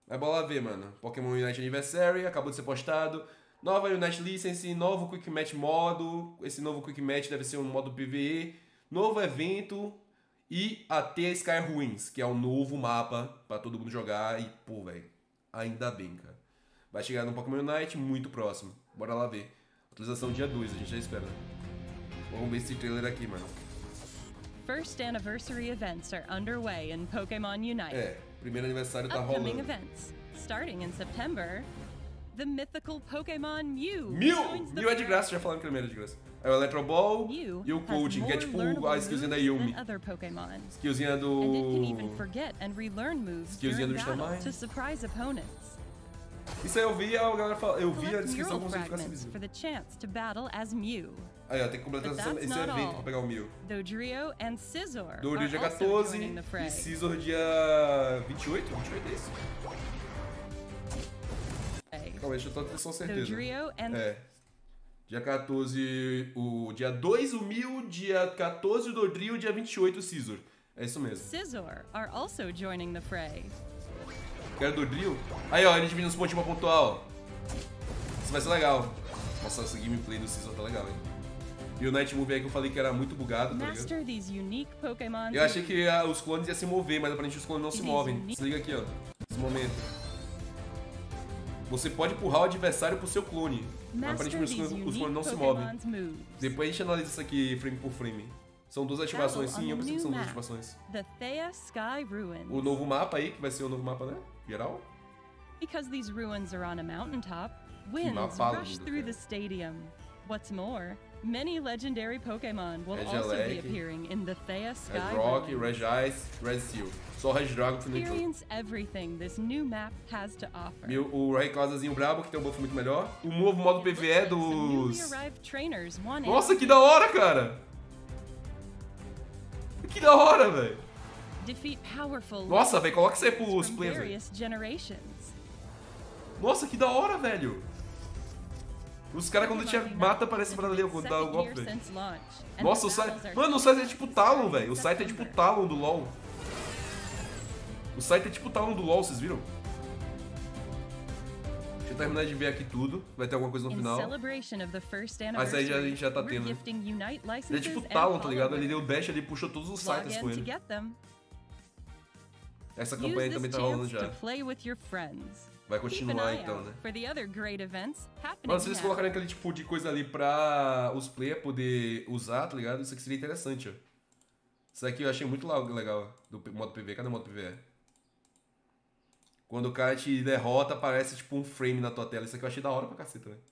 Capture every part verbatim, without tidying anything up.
Mas bora lá ver, mano. Pokémon Unite Anniversary acabou de ser postado. Nova Unite License, novo Quick Match modo. Esse novo Quick Match deve ser um modo P V E. Novo evento. E até Sky Ruins, que é um novo mapa pra todo mundo jogar. E, pô, velho, ainda bem, cara. Vai chegar no Pokémon Unite muito próximo. Bora lá ver. Atualização dia dois, a gente já espera. Vamos ver esse trailer aqui, mano. First anniversary events are underway in Pokémon Unite. É, primeiro aniversário tá Upcoming rolando. events. Starting in September, the mythical Pokémon Mew. Mil! joins the Mil é de fray. graça, já falaram que primeiro é de graça. É o Electro Ball Mew e o has Coaching, que é more tipo learnable a skillzinha da moves Yumi. than other Pokémon. Skillzinha do... And it can even forget and relearn moves Skillzinha during do battle Starmine. to surprise opponents. Isso aí eu vi, a galera fala, eu vi a Collect descrição neural como se fosse fragments visível. for the chance to battle as Mew. Aí, ó, tem que completar But esse, that's esse not evento all. pra pegar o Mil. Dodrio and Scizor Do are dia also quatorze joining the fray. e Scizor dia vinte e oito? vinte e oito é esse? Calma, deixa eu tô com certeza. Dodrio and É. Dia quatorze o dia dois o Mil, dia quatorze o Dodrio, dia vinte e oito o Scizor. É isso mesmo. Scizor are also joining the fray. Quero Dodrio. Aí, ó, ele dividindo os pontinhos pra pontuar, ó. Isso vai ser legal. Nossa, esse gameplay do Scizor tá legal, hein? E o Night Move aí que eu falei que era muito bugado, tá ligado? Master these unique Pokémon. Eu achei que ah, os clones iam se mover, mas aparentemente os clones não se These movem. unique- Se liga aqui, ó. Nesse momento. Você pode empurrar o adversário pro seu clone. Master Aparentemente os these clones, os unique clones não se movem. Pokémon's moves. Depois a gente analisa isso aqui frame por frame. São duas ativações, sim, eu pensei que são duas ativações. The Thea Sky Ruins. O novo mapa aí, que vai ser o novo mapa, né? Geral. Because these ruins are on a mountaintop, winds mapa rush lindo, through cara. the stadium. What's more, many legendary Pokémon will Regieleki, also be appearing in the Thea Sky Red Rock, Ruins. Red Ice, Red Steel. Só o Red Dragon que não entrou. Experience everything this new map has to offer. E o o Rayquazazinho brabo, que tem um buff muito melhor. O novo modo P V E Some newly dos... arrived trainers want in Nossa, que da hora, cara! Que da hora, velho! defeat powerful Nossa, velho, coloca isso aí pros from players, velho. various generations. Nossa, que da hora, velho! Os caras quando te mata aparece pra ali quando dá o golpe, velho. Nossa, o site... Mano, o site é tipo Talon, velho. O site é tipo Talon do LoL. O site é tipo Talon do LoL, vocês viram? Deixa eu terminar de ver aqui tudo. Vai ter alguma coisa no In final. celebration of the first Ah, isso aí já- a gente já tá we're tendo. gifting Unite Ele é licenses tipo and Talon, tá ligado? Ele followers. deu dash ali, puxou todos os Log sites in com to ele. get them. Essa Use campanha this também tá rolando chance já. to play with your friends. Vai Keep an continuar eye então, out né? for the other great events happening Mano, se eles now. colocarem aquele tipo de coisa ali pra os players poder usar, tá ligado? Isso aqui seria interessante, ó. Isso aqui eu achei muito la- legal, do p- modo P V E. Cadê o modo P V E? Quando o cara te derrota, aparece tipo um frame na tua tela. Isso aqui eu achei da hora pra caceta, velho.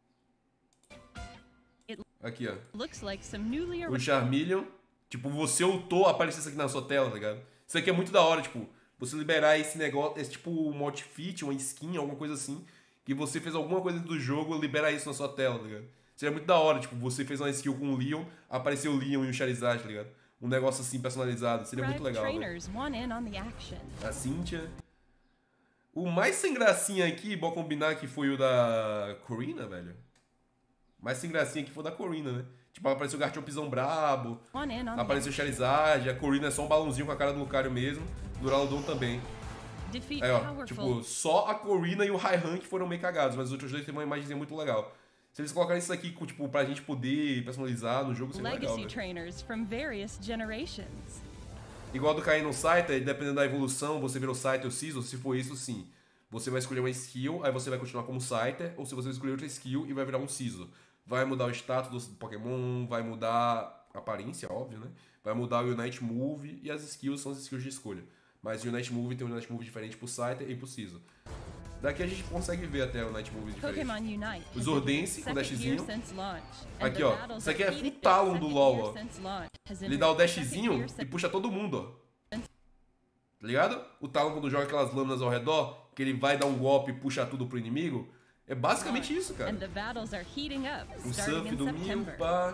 It Aqui, ó. looks like some newly O arrived Charmeleon. Tipo, você ultou, aparece isso aqui na sua tela, tá ligado? Isso aqui é muito da hora, tipo, você liberar esse negócio, esse tipo um outfit, uma skin, alguma coisa assim, que você fez alguma coisa do jogo, libera isso na sua tela, tá ligado? Seria muito da hora, tipo, você fez uma skill com o Leon, apareceu o Leon e o Charizard, tá ligado? Um negócio assim personalizado, seria muito legal, velho. trainers want in on the action. A Cynthia. O mais sem gracinha aqui, bom combinar que foi o da Corina, velho. O mais sem gracinha aqui foi o da Corina, né? Tipo, apareceu o Garchompzão brabo, Want in on apareceu o the Charizard, a Corina é só um balãozinho com a cara do Lucario mesmo, Duraludon também. defeat Aí, ó, powerful tipo, só a Corina e o Raihan que foram meio cagados, mas os outros dois têm uma imagenzinha muito legal. Se eles colocarem isso aqui, com, tipo, pra gente poder personalizar no jogo, seria legal, legacy velho. trainers from various generations. Igual do cair no Scyther, dependendo da evolução, você virou Scyther ou Scizor, se for isso, sim. Você vai escolher uma skill, aí você vai continuar como Scyther, ou se você vai escolher outra skill e vai virar um Scizor. Vai mudar o status do Pokémon, vai mudar a aparência, óbvio, né? Vai mudar o Unite Move e as skills são as skills de escolha. Mas o Unite Move tem um Unite Move diferente pro Scyther e pro Scizor. Daqui a gente consegue ver até o Unite Move diferente. Pokémon Unite. Os has Ordense been com its second year dashzinho. since launch, and Aqui, the ó. battles Isso aqui é are full heated Talon its do second LoL, year ó. since launch, has Ele dá o entered second dashzinho year e since- puxa todo mundo, ó. Tá ligado? O Talon quando joga aquelas lâminas ao redor, que ele vai dar um golpe e puxa tudo pro inimigo. É basicamente isso, cara. And the battles are heating up, O starting surf in do Mil, September. pá.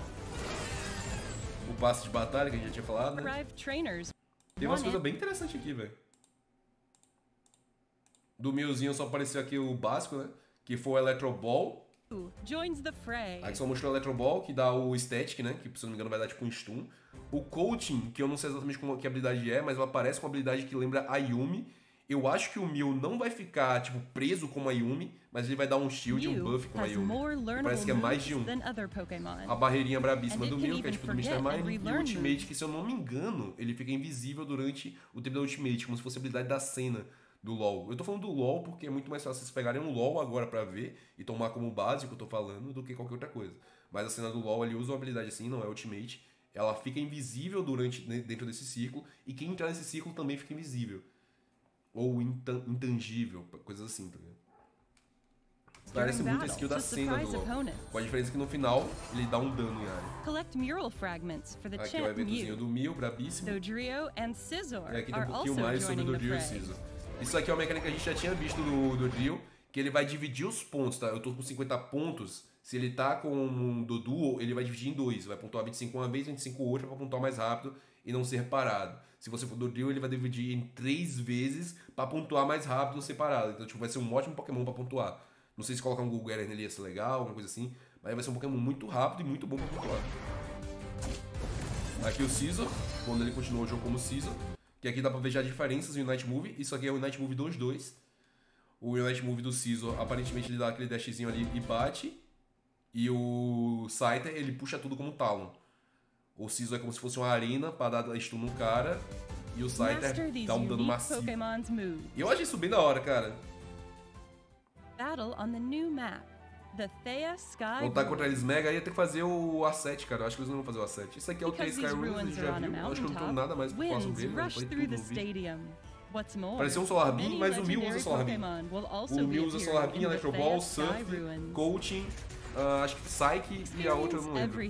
O passe de batalha que a gente já tinha falado, né? Arrived trainers Tem umas want coisas in. bem interessantes aqui, velho. Do Milzinho só apareceu aqui o básico, né? Que foi o Electro Ball. joins the fray. Aí só mostrou o Electro Ball, que dá o Static, né? Que se eu não me engano vai dar tipo um stun. O Coaching, que eu não sei exatamente como, que habilidade é, mas ela aparece com uma habilidade que lembra a Yumi. Eu acho que o Mew não vai ficar, tipo, preso como a Yumi, mas ele vai dar um shield e um buff com a Yumi. Parece que é mais de um. A barreirinha brabíssima do Mew, que é tipo do mister Mime, e o Ultimate, que se eu não me engano, ele fica invisível durante o tempo da Ultimate, como se fosse a habilidade da cena do LoL. Eu tô falando do LoL porque é muito mais fácil vocês pegarem um LoL agora pra ver e tomar como base o que eu tô falando do que qualquer outra coisa. Mas a cena do LoL, ele usa uma habilidade assim, não é Ultimate. Ela fica invisível durante, dentro desse círculo, e quem entrar nesse círculo também fica invisível. Ou intangível, coisas assim, tá ligado? Parece muito a skill da cena do LoL. Com a diferença que no final ele dá um dano em área. Collect mural fragments for the Aqui é o eventozinho do Mew, brabíssimo. Dodrio and Scizor E aqui tem um are pouquinho also mais sobre o joining the Dodrio e fray. Scizor. Isso aqui é uma mecânica que a gente já tinha visto do Dodrio, que ele vai dividir os pontos, tá? Eu tô com cinquenta pontos. Se ele tá com um Doduo, ele vai dividir em dois. Vai pontuar vinte e cinco uma vez, vinte e cinco outra, pra pontuar mais rápido e não ser parado. Se você for Dodrio, ele vai dividir em três vezes pra pontuar mais rápido separado. Então, tipo, vai ser um ótimo Pokémon pra pontuar. Não sei se colocar um Google Error nele ia ser legal, alguma coisa assim. Mas vai ser um Pokémon muito rápido e muito bom pra pontuar. Aqui o Scizor, quando ele continua o jogo como Scizor. Que aqui dá pra ver já diferenças no Unite Move. Isso aqui é o Unite Move dois dois. O Unite Move do Scizor, aparentemente ele dá aquele dashzinho ali e bate. E o Scyther, ele puxa tudo como Talon. O Scizor é como se fosse uma arena pra dar stun no cara. E o Scyther dá um dano massivo. E eu acho isso bem da hora, cara. Battle on the new map, the Theia Sky Lutar contra eles mega, ia ter que fazer o A sete, cara. Eu acho que eles não vão fazer o A sete. Isso aqui é o três Sky Ruins, a gente já viu. Eu acho que eu não tenho nada mais pra falar sobre ele. Eu falei tudo no vídeo. Pareceu um Solar Beam, mas o Mew usa Solar Beam. O Mew usa Solar Beam, Electro Ball, Surf, Coaching, uh, acho que Psyche e a outra eu não lembro.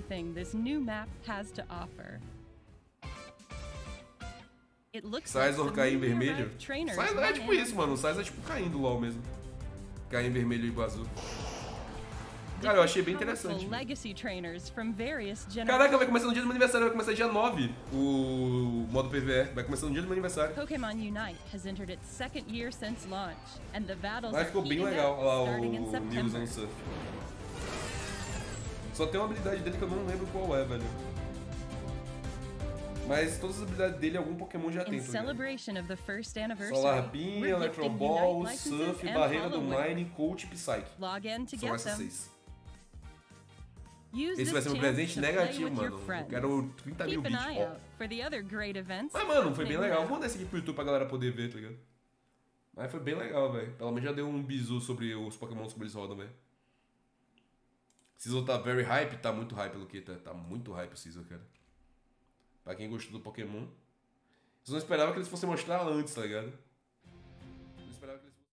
Scizor cair em vermelho? Scizor é tipo isso, mano. O Scizor é tipo caindo LOL mesmo. Cair em vermelho e azul. Cara, eu achei bem interessante. Caraca, vai começar no dia do meu aniversário, vai começar dia nove o modo P V E. Vai começar no dia do meu aniversário. Pokémon Unite has entered its second year since launch, and the battles Mas are ficou bem heating legal up, lá starting in o Mew September. usando surf. Só tem uma habilidade dele que eu não lembro qual é, velho. Mas todas as habilidades dele, algum Pokémon já tem. In celebration of the first anniversary, Solar Beam, we're Electro gifting Ball, Unite licenses Surf, and Barreira do Follow Mine, Coach e Psyche. Log in to São get essas them. seis. Use Esse vai this ser um chance presente to play negativo, with your mano. Eu friends. quero trinta mil Keep an bits. eye Ó. out for the other great events Mas, mano, foi bem happening legal. now. Vou mandar esse aqui pro YouTube pra galera poder ver, tá ligado? Mas foi bem legal, velho. Pelo menos já deu um bizu sobre os Pokémons como eles rodam, velho. Scizor tá very hype? Tá muito hype, Luqueta. Tá muito hype o Scizor, cara. Pra quem gostou do Pokémon. Vocês não esperavam que eles fossem mostrar antes, tá ligado?